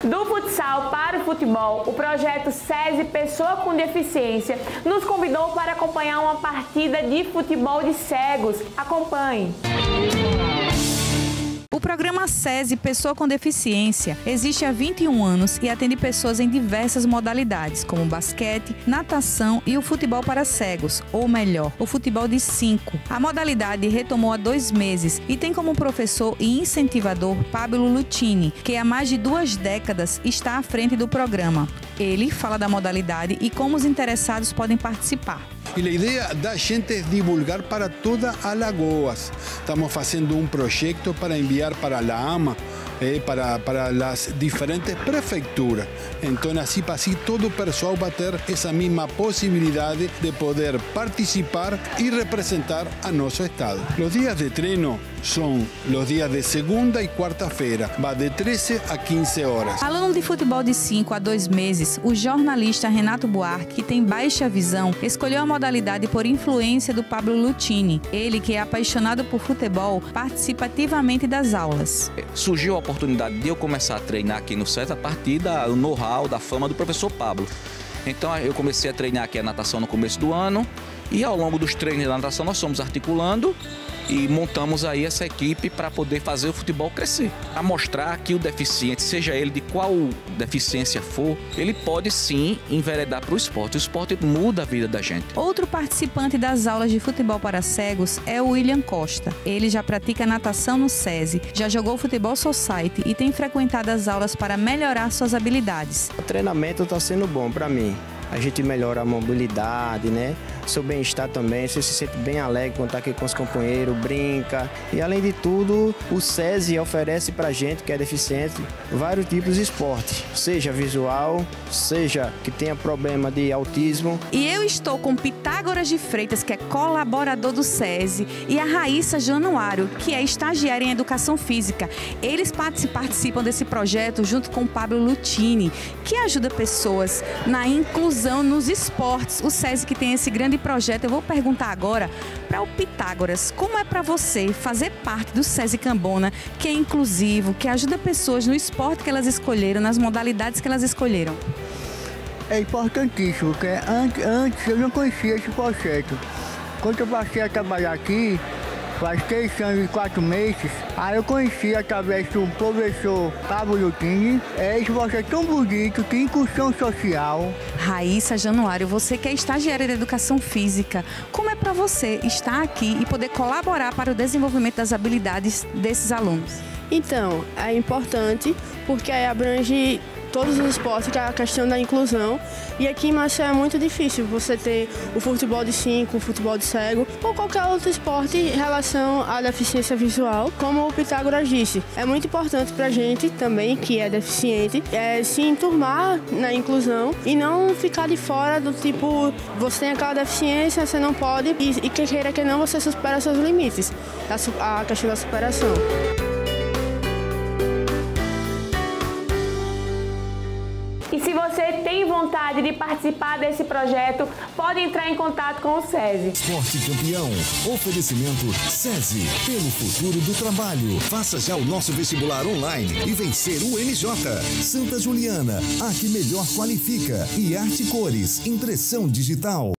Do futsal para o futebol, o projeto SESI Pessoa com Deficiência nos convidou para acompanhar uma partida de futebol de cegos. Acompanhe! O programa SESI Pessoa com Deficiência existe há 21 anos e atende pessoas em diversas modalidades, como basquete, natação e o futebol para cegos, ou melhor, o futebol de 5. A modalidade retomou há 2 meses e tem como professor e incentivador Pablo Lutini, que há mais de 2 décadas está à frente do programa. Ele fala da modalidade e como os interessados podem participar. E a ideia da gente é divulgar para toda Alagoas. Estamos fazendo um projeto para enviar para a AMA, para as diferentes prefeituras. Então, assim todo o pessoal vai ter essa mesma possibilidade de poder participar e representar a nosso estado. Os dias de treino são os dias de segunda e quarta-feira, vai de 13 a 15 horas. Aluno de futebol de 5 a 2 meses, o jornalista Renato Buarque, que tem baixa visão, escolheu a modalidade por influência do Pablo Lutini. Ele, que é apaixonado por futebol, participa ativamente das aulas. Surgiu a oportunidade de eu começar a treinar aqui no SESI a partir do know-how, da fama do professor Pablo. Então eu comecei a treinar aqui a natação no começo do ano e ao longo dos treinos da natação nós fomos articulando e montamos aí essa equipe para poder fazer o futebol crescer. A mostrar que o deficiente, seja ele de qual deficiência for, ele pode sim enveredar para o esporte. O esporte muda a vida da gente. Outro participante das aulas de futebol para cegos é o William Costa. Ele já pratica natação no SESI, já jogou futebol society e tem frequentado as aulas para melhorar suas habilidades. O treinamento está sendo bom para mim. A gente melhora a mobilidade, né? Seu bem-estar também, você se sente bem alegre quando está aqui com os companheiros, brinca. E além de tudo, o SESI oferece para a gente que é deficiente vários tipos de esporte, seja visual, seja que tenha problema de autismo. E eu estou com Pitágoras de Freitas, que é colaborador do SESI, e a Raíssa Januário, que é estagiária em Educação Física. Eles participam desse projeto junto com o Pablo Lutini, que ajuda pessoas na inclusão nos esportes. O SESI que tem esse grande projeto. Eu vou perguntar agora para o Pitágoras, como é para você fazer parte do SESI Cambona, que é inclusivo, que ajuda pessoas no esporte que elas escolheram, nas modalidades que elas escolheram? É importantíssimo, porque antes eu não conhecia esse projeto. Quando eu passei a trabalhar aqui, faz 3 anos e 4 meses, aí eu conheci através do professor Pablo Lutini, esse projeto tão bonito, que inclusão social. Raíssa Januário, você que é estagiária de Educação Física, como é para você estar aqui e poder colaborar para o desenvolvimento das habilidades desses alunos? Então, é importante porque aí abrange todos os esportes, que é a questão da inclusão. E aqui em Maceió é muito difícil você ter o futebol de 5, o futebol de cego ou qualquer outro esporte em relação à deficiência visual, como o Pitágoras disse. É muito importante pra gente também, que é deficiente, se enturmar na inclusão e não ficar de fora do tipo, você tem aquela deficiência, você não pode, e que queira que não, você supera seus limites. A questão da superação. E se você tem vontade de participar desse projeto, pode entrar em contato com o SESI. Esporte Campeão. Oferecimento SESI. Pelo futuro do trabalho. Faça já o nosso vestibular online e vencer o MJ. Santa Juliana. A que melhor qualifica. E Arte Cores. Impressão digital.